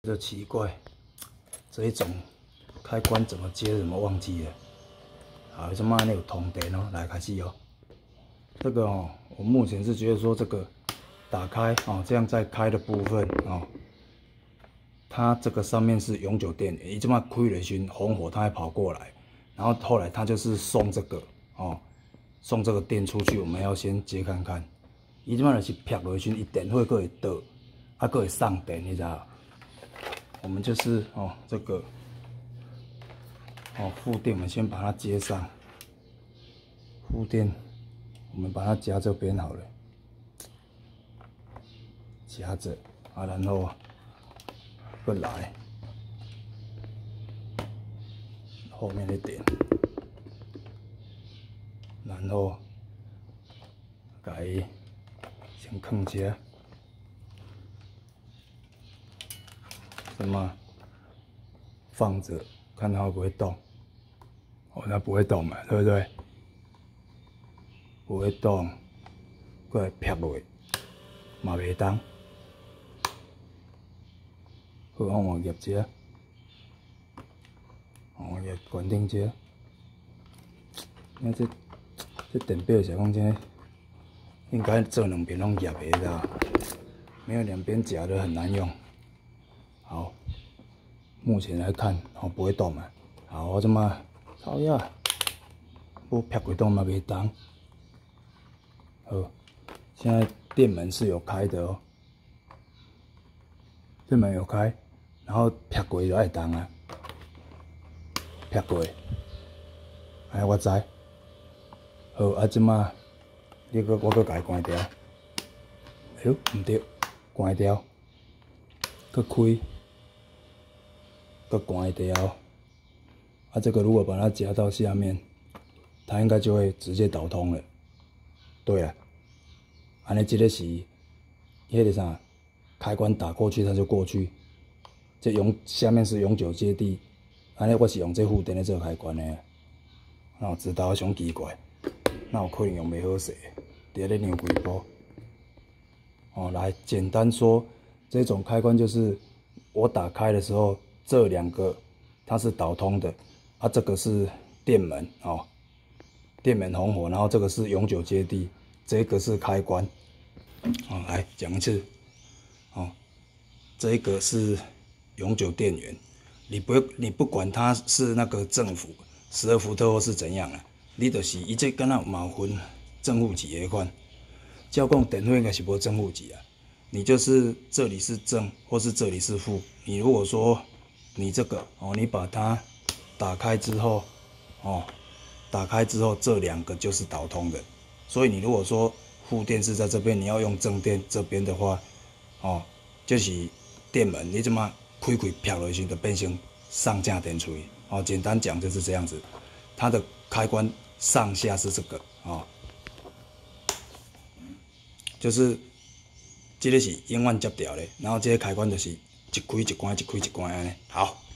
就奇怪，这一种开关怎么接，怎么忘记了？好，这妈那有通电哦，来开始哦。这个哦，我目前是觉得说这个打开哦，这样再开的部分哦，它这个上面是永久电源，伊这么开了时红火它会跑过来，然后后来它就是送这个哦，送这个电出去，我们要先接看看。伊这么就是撇落时，伊电会佫会倒，啊佫会送电，你知道？我们就是哦这个哦负电，我们先把它接上。负电，我们把它夹这边好了，夹着啊，然后过来后面的点，然后把它先放下，什么放着，看它会不会动。哦，它不会动嘛，对不对？不会动，过来撇落，嘛袂当。好，我业者，我业关顶者。那这电表是讲这应该做两边拢业的啦，没有两边夹的很难用。好，目前来看，哦不会动嘛。好，我这么操呀，我撇过动嘛袂当。好，现在电门是有开的哦，电门有开，然后撇过就爱动啊，撇过，哎我知。好，啊即马，我甲伊关掉。哎呦，唔对，关掉，搁开，搁关掉。啊，这个如果把它夹到下面，它应该就会直接导通了。对了，安尼这个是，迄个啥，开关打过去它就过去。这下面是永久接地，安尼我是用这负电来做开关的。那我知道，上奇怪。那有可能用袂好势，伫咧量几波。哦，来简单说，这种开关就是我打开的时候，这两个它是导通的，啊，这个是电门哦，电门红火，然后这个是永久接地，这个是开关。哦，来讲一次，哦，这个是永久电源，你不管它是那个正负12伏特或是怎样啊。你就是伊这敢若嘛有分正负极的款，照讲电费应该是无正负极啊。你就是这里是正，或是这里是负。你如果说你这个哦，你把它打开之后，哦，打开之后这两个就是导通的。所以你如果说负电是在这边，你要用正电这边的话，哦，就是电门，你这么开撇落去就变成上正电出去。哦，简单讲就是这样子，它的开关。上下是这个哦，就是这个是永远接掉的，然后这个开关就是一开一关，一开一关安尼。好。